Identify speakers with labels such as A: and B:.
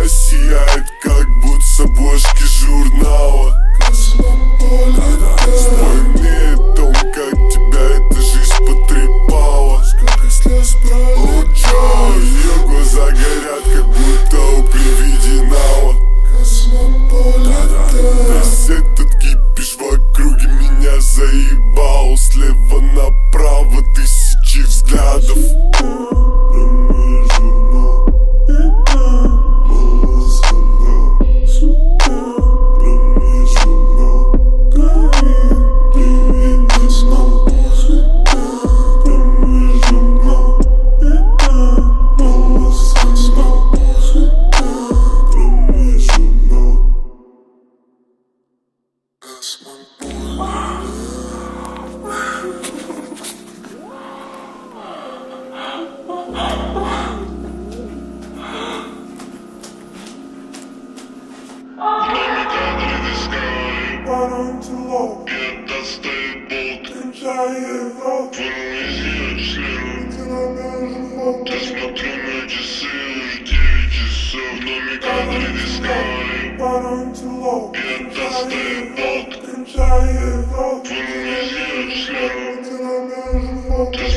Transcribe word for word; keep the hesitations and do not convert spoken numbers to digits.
A: Небо сияет, как будто с обложки журнала. Вспомни о том, как тебя эта жизнь потрепала. Сколько слез пролетело, ее глаза горят, как будто у привиденного. Весь этот кипиш в округе меня заебал. Слева направо тысячи взглядов.
B: Я достаю болт, вырву из ее члена. Я смотрю на часы, уже девять часов. В доме кадры дискавери. Я достаю болт, вырву из ее члена.